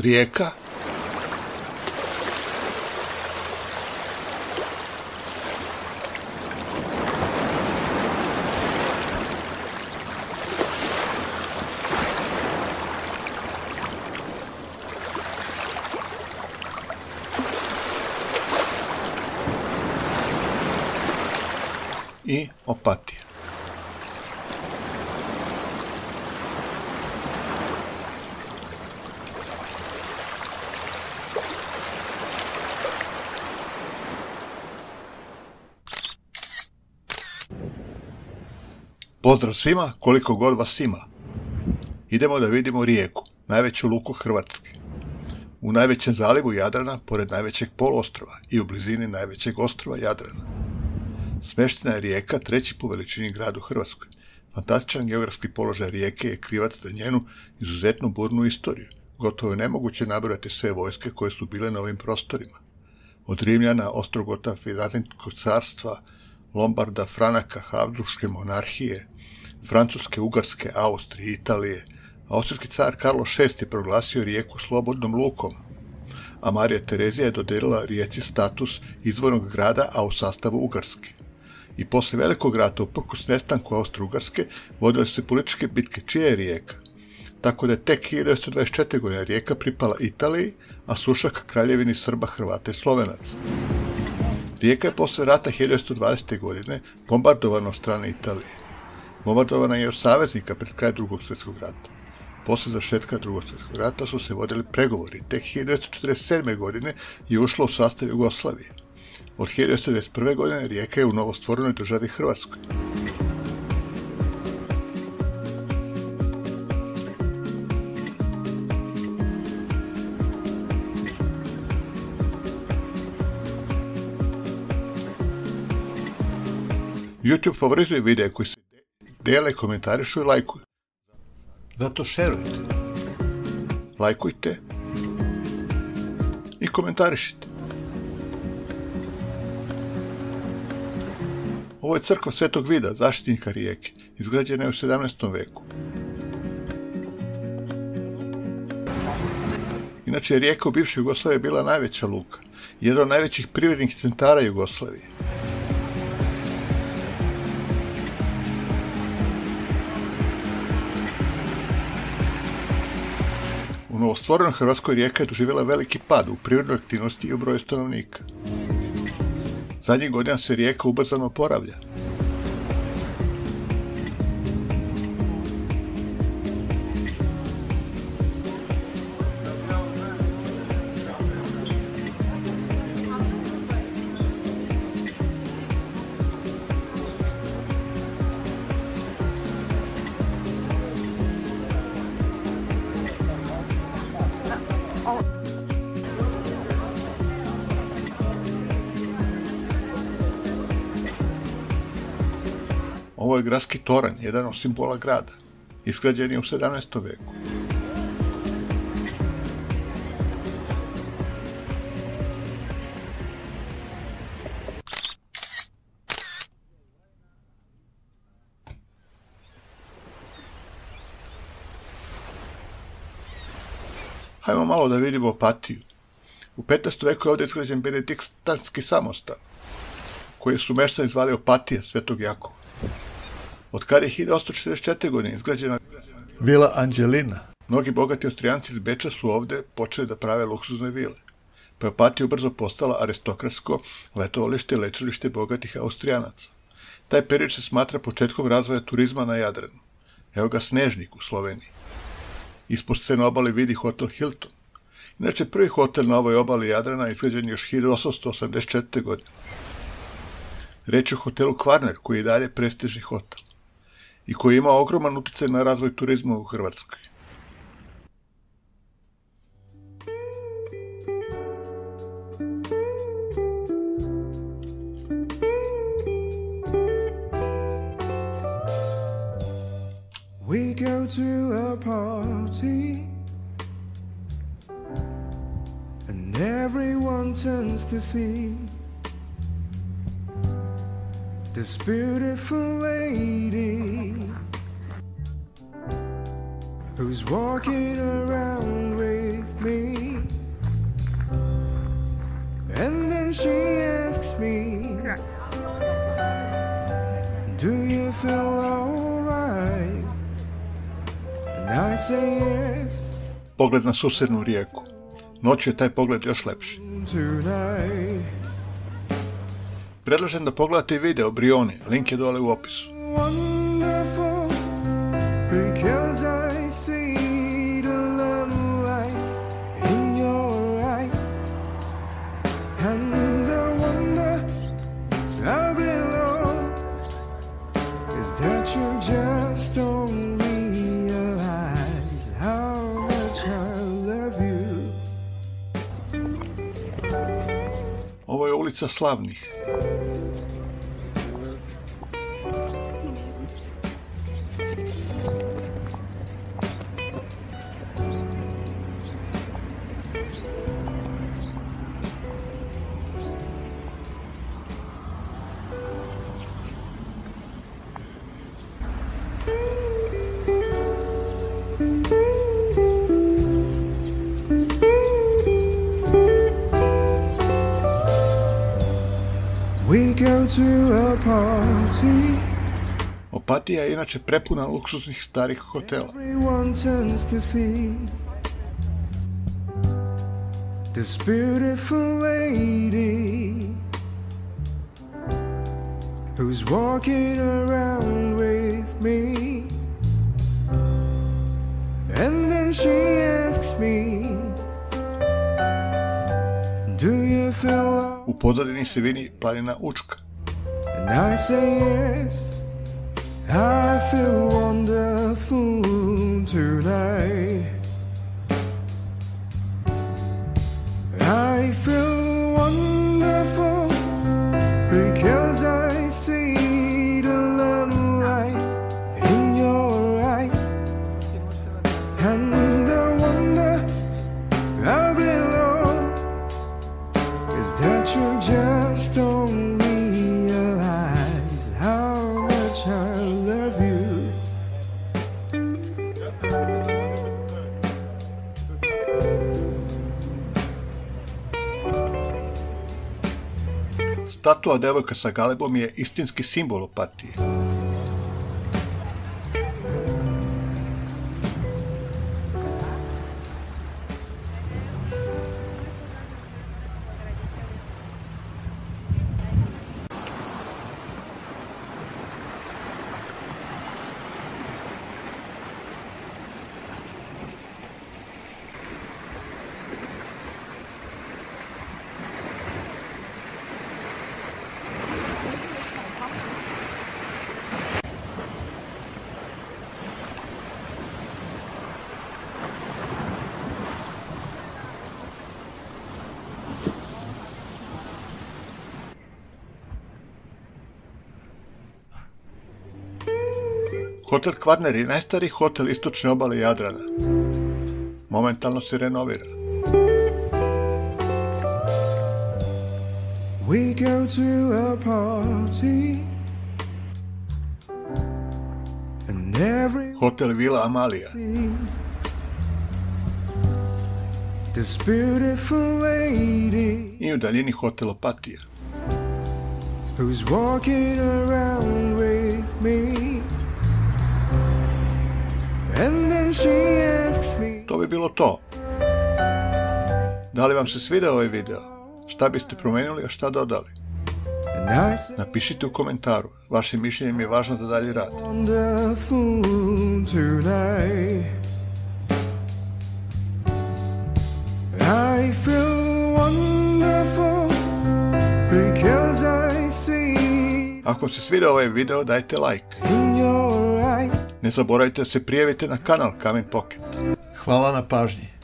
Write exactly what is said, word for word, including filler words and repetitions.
Rijeka, i Opatija. Pozdrav svima, koliko god vas ima. Idemo da vidimo Rijeku, najveću luku Hrvatske. U najvećem zalivu Jadrana, pored najvećeg poluostrva i u blizini najvećeg ostrva Jadrana. Smještena je Rijeka, treći po veličini grad u Hrvatskoj. Fantastičan geografski položaj Rijeke je krivac za njenu izuzetno burnu istoriju. Gotovo je nemoguće nabrojati sve vojske koje su bile na ovim prostorima. Od Rimljana, Ostrogota, Vizantinskog carstva, Lombarda, Franaka, Habsburške monarhije, Francuske, Ugarske, Austrije, Italije. Austrijski car Karlo šesti proglasio Rijeku slobodnom lukom, a Marija Terezija je dodijelila Rijeci status izvornog grada, a u sastavu Ugarske. I posle velikog rata, uprkos nestanku Austro-Ugarske, vodile su se političke bitke čija je Rijeka. Tako da je tek hiljadu devetsto dvadeset četvrte. godine Rijeka pripala Italiji, a Sušak kraljevini Srba, Hrvata i Slovenaca. Rijeka je posle rata hiljadu devetsto dvadesete. godine bombardovana od strane Italije. Bombardovana je od saveznika pred kraj drugog svjetskog rata. Posle završetka drugog svjetskog rata su se vodili pregovori. Tek hiljadu devetsto četrdeset sedme. godine je ušla u sastav Jugoslavije. Od hiljadu devetsto devedeset prve. godine Rijeka je u novostvorenoj državi Hrvatskoj. YouTube favorizuje videe koji se dele, komentarišu i lajkuju. Zato šerujte, lajkujte i komentarišite. Ovo je crkva Svetog Vida, zaštitnika Rijeke, izgrađena je u sedamnaestom. veku. Inače je Rijeka u bivšoj Jugoslaviji bila najveća luka, jedan od najvećih privrednih centara Jugoslavije. U novostvorenoj Hrvatskoj Rijeka je doživjela veliki pad u privrednoj aktivnosti i u broju stanovnika. Zadnjih godina se Rijeka ubrzano oporavlja. Ovo je gradski toranj, jedan od simbola grada, izgrađen je u sedamnaestom. veku. Hajmo malo da vidimo Opatiju. U petnaestom. veku je ovdje izgrađen benediktanski samostan, koji su meštani zvali Opatija Svetog Jakova. Od kada je hiljadu osamsto četrdeset četvrte. godine izgrađena Vila Anđelina. Mnogi bogati Austrijanci iz Beča su ovdje počeli da prave luksuzne vile, pa je Opatija brzo postala aristokratsko letovalište i lečilište bogatih Austrijanaca. Taj period se smatra početkom razvoja turizma na Jadranu. Evo ga Snežnik u Sloveniji. Ispod scene obale vidi hotel Hilton. Inače, prvi hotel na ovoj obali Jadrana izgrađen je još hiljadu osamsto osamdeset četvrte. godine. Reč je o hotelu Kvarner, koji je dalje prestižni hotel i koji ima ogroman utjecaj na razvoj turizma u Hrvatskoj. We go to a party and everyone turns to see this beautiful lady who's walking around with me. me, do you feel alright? And I say yes. Pogled na susjednu rijeku. Noću je taj pogled još lepši. Tonight. Predlažem da pogledate video Brioni, link je dole u opisu. Wonderful, because I see the love light in your eyes, and the wonder of it all is that you just don't realize how much I love you. Ovo je ulica slavnih. We go to a party. Opatija je inače prepuna luksuznih starih hotela. Everyone turns to see this beautiful lady who's walking around with me, and then she asks me, do you feel? U pozadini se vidi planina Učka. And I say yes, I feel wonderful tonight. I feel wonderful because I see the love light in your eyes, and the wonder of it all is that you just don't realize how much I love you. Statua devojka sa galebom je istinski simbol Opatije. Hotel Kvarner je najstariji hotel istočne obale Jadrana. Momentalno se renovira. We go to a party, and every Hotel Vila Amalija. this beautiful lady I u daljini hotel Opatija. who's walking around with me, and then she asks me, To bi bilo to. Da li vam se svidao ovaj video? Šta biste promenili, a šta dodali? and I say, Napišite u komentaru. Vaše mišljenje mi je važno da dalje radim. wonderful tonight. I feel wonderful because I see Ako vam se svidao ovaj video, dajte like. in your eyes. Ne zaboravite da se prijavite na kanal Kamen Pocket. Hvala na pažnji.